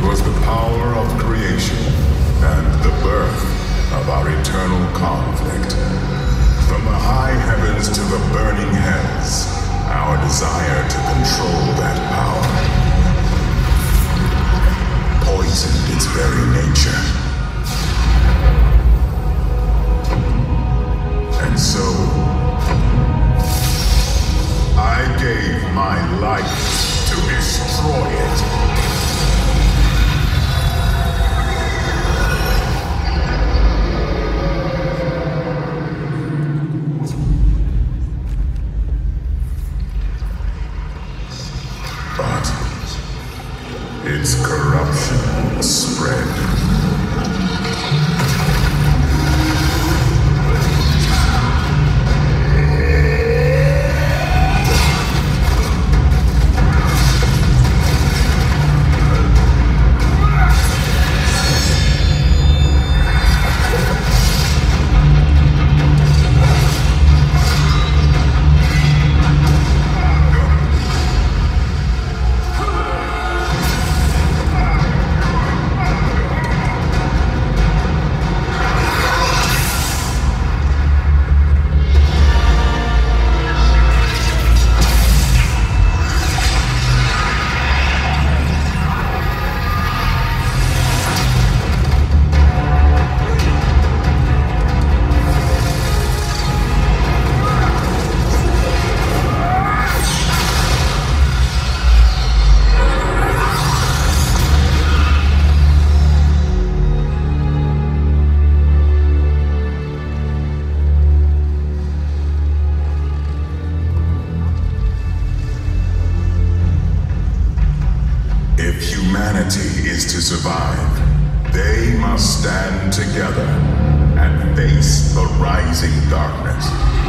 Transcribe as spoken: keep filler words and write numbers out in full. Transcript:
was the power of creation and the birth of our eternal conflict. From the high heavens to the burning hells, our desire to control that power poisoned its very nature. And so, I gave my life to destroy it. Its corruption spread. If humanity is to survive, they must stand together and face the rising darkness.